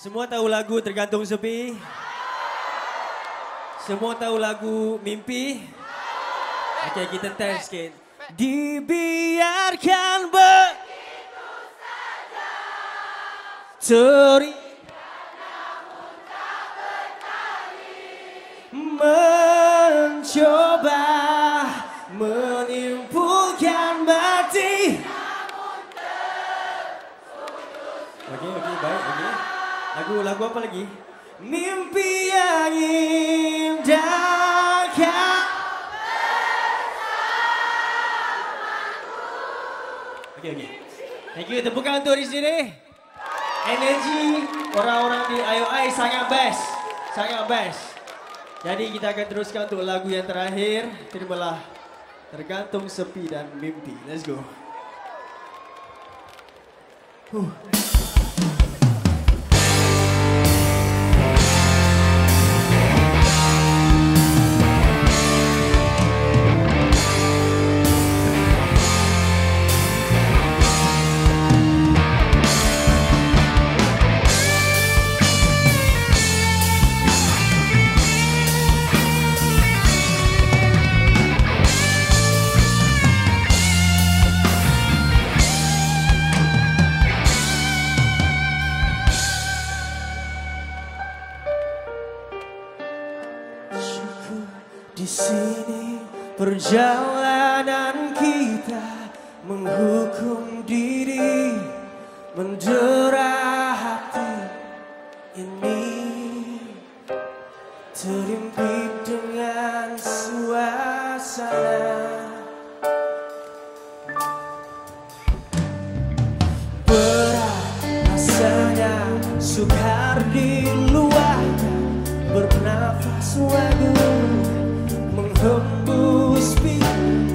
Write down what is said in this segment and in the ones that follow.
Semua tahu lagu Tergantung Sepi? Semua tahu lagu Mimpi? Okey, kita test sikit. Dibiarkan begitu saja, mencoba menyimpulkan mati. Okey, baik, okey. Lagu apa lagi? Mimpi yang indah kan bersamaku. Okey. Thank you, tepukan untuk di sini. Energi orang-orang di IOI sangat best. Jadi kita akan teruskan untuk lagu yang terakhir. Terimalah Tergantung Sepi dan Mimpi. Let's go. Di sini perjalanan kita menghukum diri, mendera hati ini, terimpit dengan suasana. Berat rasanya sukar diluahkan, bernafas lagu menghembus pilu,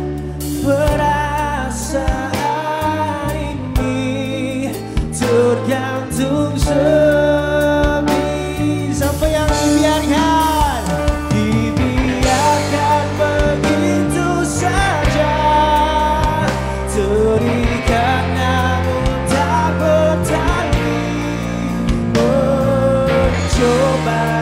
perasaan ini tergantung sepi. Sampai yang dibiarkan begitu saja, terikat namun tak bertali, mencoba